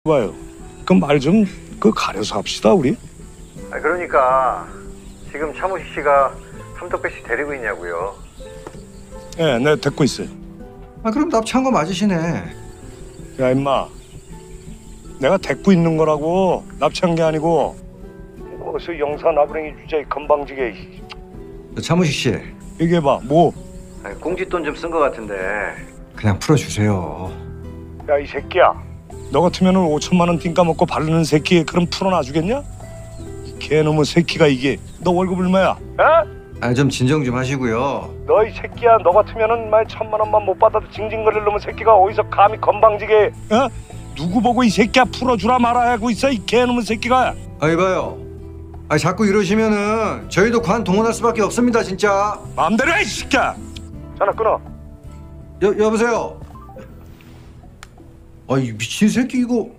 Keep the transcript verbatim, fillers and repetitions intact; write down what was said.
봐요. 그 말 좀 그 가려서 합시다 우리. 아, 그러니까 지금 차무식 씨가 함덕배 씨 데리고 있냐고요. 예, 네, 듣고 있어요. 아 그럼 납치한 거 맞으시네. 야 임마, 내가 데리고 있는 거라고 납치한 게 아니고. 어서 영사 나부랭이 주제에 건방지게 차무식 씨 얘기해봐. 뭐? 아니, 공짓돈 좀 쓴 거 같은데. 그냥 풀어주세요. 야 이 새끼야, 너 같으면은 오천만 원 띵까 먹고 바르는 새끼 그럼 풀어놔주겠냐? 이 개놈의 새끼가 이게 너 월급 얼마야? 어? 아 좀 진정 좀 하시고요. 너 이 새끼야, 너 같으면은 말 천만 원만 못 받아도 징징거릴 놈의 새끼가 어디서 감히 건방지게 어? 누구 보고 이 새끼야 풀어주라 말아 하고 있어 이 개놈의 새끼가. 아 이봐요. 아 자꾸 이러시면은 저희도 관 동원할 수밖에 없습니다 진짜. 마음대로 해 이 새끼야. 전화 끊어. 여 여보세요. 아 이 미친 새끼 이거.